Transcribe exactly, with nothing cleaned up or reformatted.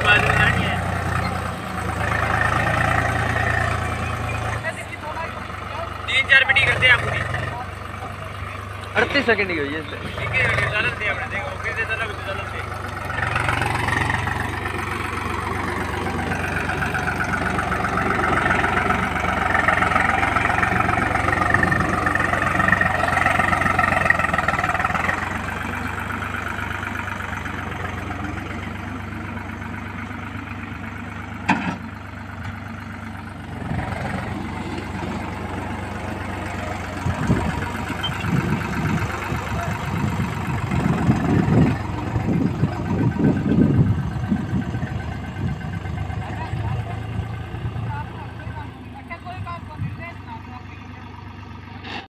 तीन चार मिनट करते हैं पूरी अड़तीस सेकंड की हुई है ठीक है चलन दे अपने देखो कैसे चला चलन दे